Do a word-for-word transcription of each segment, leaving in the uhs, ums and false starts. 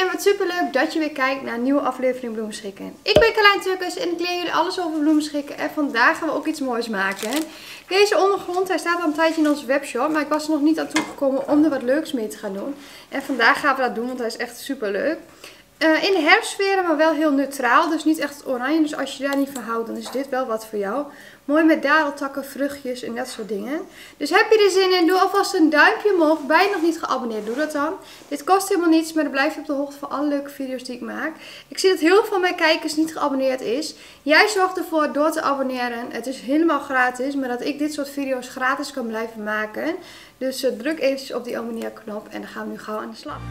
en wat super leuk dat je weer kijkt naar een nieuwe aflevering Bloemschikken. Ik ben Carlijn Tukkers en ik leer jullie alles over bloemschikken en vandaag gaan we ook iets moois maken. Deze ondergrond, hij staat al een tijdje in onze webshop, maar ik was er nog niet aan toegekomen om er wat leuks mee te gaan doen. En vandaag gaan we dat doen, want hij is echt super leuk. Uh, in de herfstsfeer, maar wel heel neutraal, dus niet echt oranje. Dus als je daar niet van houdt, dan is dit wel wat voor jou. Mooi met dadeltakken, vruchtjes en dat soort dingen. Dus heb je er zin in, doe alvast een duimpje omhoog. Ben je nog niet geabonneerd, doe dat dan. Dit kost helemaal niets, maar dan blijf je op de hoogte van alle leuke video's die ik maak. Ik zie dat heel veel van mijn kijkers niet geabonneerd is. Jij zorgt ervoor door te abonneren. Het is helemaal gratis, maar dat ik dit soort video's gratis kan blijven maken. Dus uh, druk eventjes op die abonneerknop en dan gaan we nu gauw aan de slag.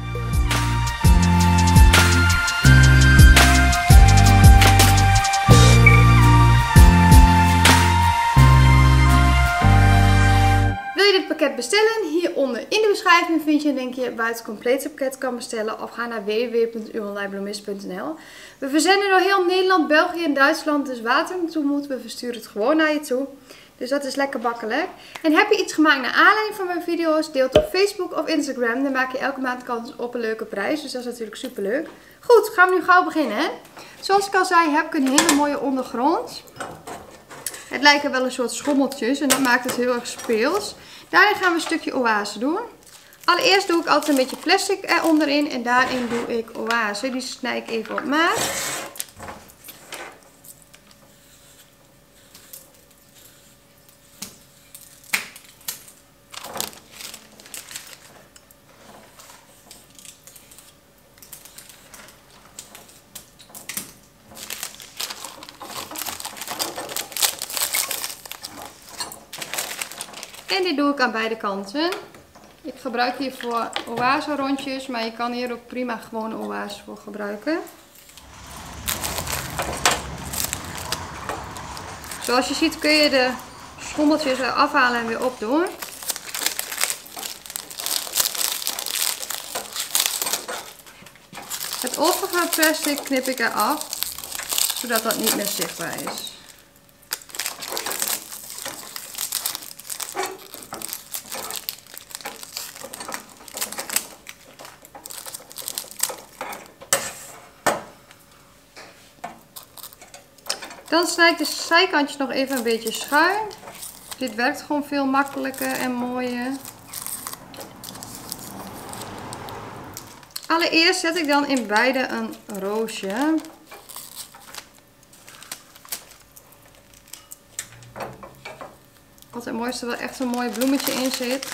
Pakket bestellen. Hieronder in de beschrijving vind je een linkje waar je het complete pakket kan bestellen of ga naar w w w punt uonlinebloemist punt n l. We verzenden door heel Nederland, België en Duitsland, dus waar het er naartoe moet, we versturen het gewoon naar je toe. Dus dat is lekker makkelijk. En heb je iets gemaakt naar aanleiding van mijn video's, deel het op Facebook of Instagram, dan maak je elke maand kans op een leuke prijs, dus dat is natuurlijk super leuk. Goed, gaan we nu gauw beginnen. Hè? Zoals ik al zei, heb ik een hele mooie ondergrond. Het lijken wel een soort schommeltjes en dat maakt het heel erg speels. Daarin gaan we een stukje oase doen. Allereerst doe ik altijd een beetje plastic eronder in en daarin doe ik oase. Die snij ik even op maat. En dit doe ik aan beide kanten. Ik gebruik hiervoor oase rondjes, maar je kan hier ook prima gewoon oase voor gebruiken. Zoals je ziet kun je de schommeltjes er afhalen en weer opdoen. Het overige plastic knip ik eraf, zodat dat niet meer zichtbaar is. Dan snijd ik de zijkantjes nog even een beetje schuin. Dit werkt gewoon veel makkelijker en mooier. Allereerst zet ik dan in beide een roosje. Wat het mooiste wel echt een mooi bloemetje in zit.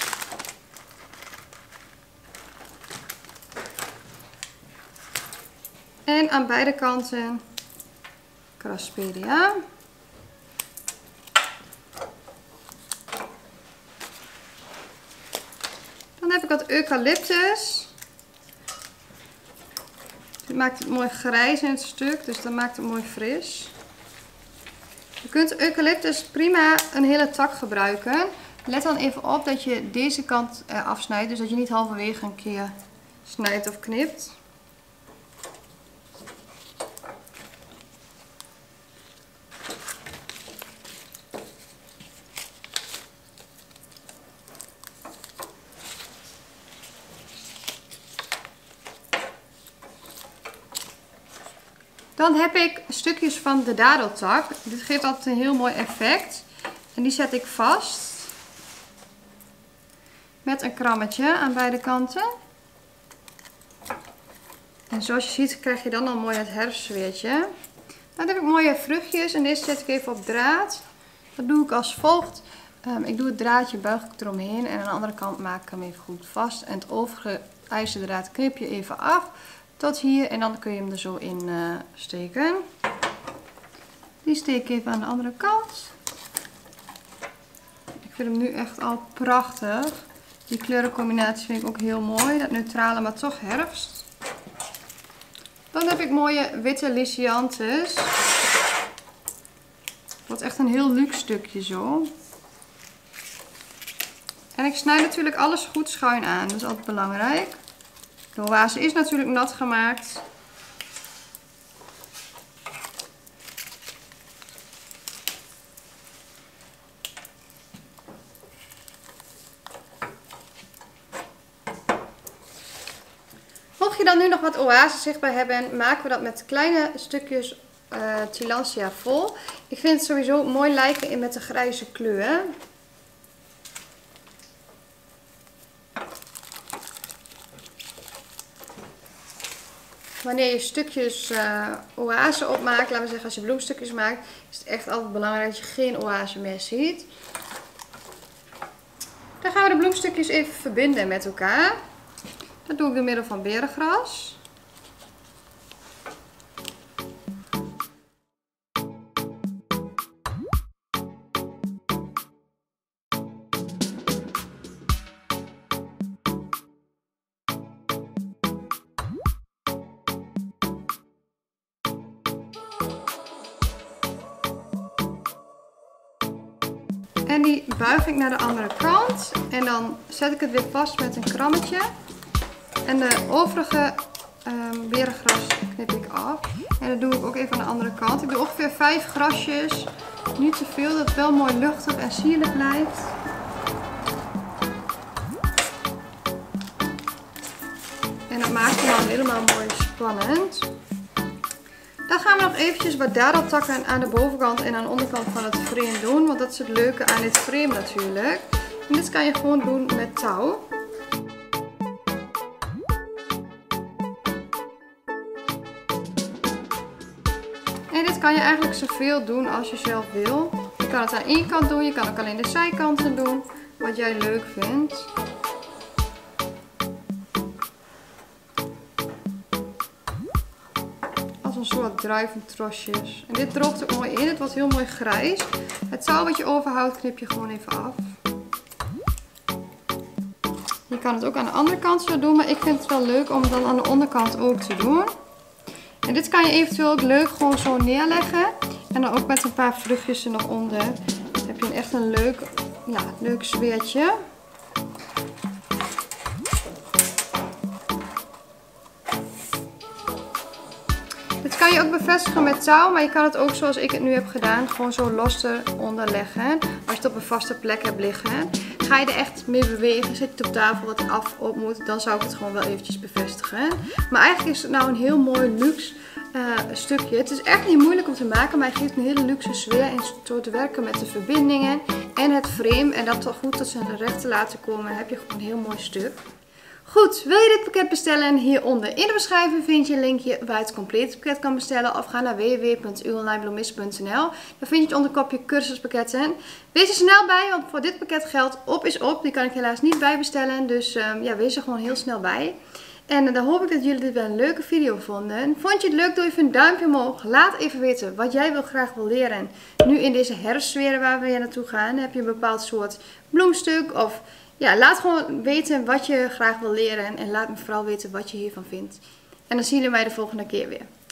En aan beide kanten Craspedia. Dan heb ik wat eucalyptus. Dit maakt het mooi grijs in het stuk, dus dat maakt het mooi fris. Je kunt eucalyptus prima een hele tak gebruiken. Let dan even op dat je deze kant afsnijdt, dus dat je niet halverwege een keer snijdt of knipt. Dan heb ik stukjes van de dadeltak. Dit geeft altijd een heel mooi effect. En die zet ik vast. Met een krammetje aan beide kanten. En zoals je ziet krijg je dan al mooi het herfstsfeertje. Dan heb ik mooie vruchtjes en deze zet ik even op draad. Dat doe ik als volgt. Um, ik doe het draadje, buig ik eromheen en aan de andere kant maak ik hem even goed vast. En het overige ijzerdraad knip je even af. Tot hier en dan kun je hem er zo in uh, steken. Die steek ik even aan de andere kant. Ik vind hem nu echt al prachtig. Die kleurencombinatie vind ik ook heel mooi. Dat neutrale, maar toch herfst. Dan heb ik mooie witte lyciantes. Wordt echt een heel luxe stukje zo. En ik snij natuurlijk alles goed schuin aan. Dat is altijd belangrijk. De oase is natuurlijk nat gemaakt. Mocht je dan nu nog wat oase zichtbaar hebben, maken we dat met kleine stukjes uh, Tillandsia vol. Ik vind het sowieso mooi lijken in met de grijze kleur. Wanneer je stukjes uh, oase opmaakt, laten we zeggen als je bloemstukjes maakt, is het echt altijd belangrijk dat je geen oase meer ziet. Dan gaan we de bloemstukjes even verbinden met elkaar. Dat doe ik door middel van berengras. En die buig ik naar de andere kant. En dan zet ik het weer vast met een krammetje. En de overige um, berengras knip ik af. En dat doe ik ook even aan de andere kant. Ik doe ongeveer vijf grasjes. Niet te veel, dat het wel mooi luchtig en sierlijk blijft. En dat maakt het dan helemaal mooi spannend. Dan gaan we nog eventjes wat dadeltakken aan de bovenkant en aan de onderkant van het frame doen. Want dat is het leuke aan dit frame natuurlijk. En dit kan je gewoon doen met touw. En dit kan je eigenlijk zoveel doen als je zelf wil. Je kan het aan één kant doen, je kan ook alleen de zijkanten doen. Wat jij leuk vindt. Een soort druiventrosjes. En dit droogt ook mooi in. Het wordt heel mooi grijs. Het touw wat je overhoudt knip je gewoon even af. Je kan het ook aan de andere kant zo doen. Maar ik vind het wel leuk om het dan aan de onderkant ook te doen. En dit kan je eventueel ook leuk gewoon zo neerleggen. En dan ook met een paar vruchtjes er nog onder. Dan heb je een echt een leuk, ja, leuk sfeertje. Dit kan je ook bevestigen met touw, maar je kan het ook zoals ik het nu heb gedaan, gewoon zo los eronder leggen. Als je het op een vaste plek hebt liggen. Ga je er echt mee bewegen, zit je op tafel wat er af op moet, dan zou ik het gewoon wel eventjes bevestigen. Maar eigenlijk is het nou een heel mooi luxe uh, stukje. Het is echt niet moeilijk om te maken, maar hij geeft een hele luxe sfeer en door te werken met de verbindingen en het frame. En dat toch goed tot zijn recht te laten komen, heb je gewoon een heel mooi stuk. Goed, wil je dit pakket bestellen? Hieronder in de beschrijving vind je een linkje waar je het complete pakket kan bestellen. Of ga naar w w w punt uw online bloemist punt n l. Dan vind je het onder kopje cursuspakketten. Wees er snel bij, want voor dit pakket geldt op is op. Die kan ik helaas niet bijbestellen, dus um, ja, wees er gewoon heel snel bij. En dan hoop ik dat jullie dit wel een leuke video vonden. Vond je het leuk? Doe even een duimpje omhoog. Laat even weten wat jij wil graag wil leren. Nu in deze herfstsfeer waar we naartoe gaan. Heb je een bepaald soort bloemstuk of... Ja, laat gewoon weten wat je graag wil leren en laat me vooral weten wat je hiervan vindt. En dan zien we mij de volgende keer weer.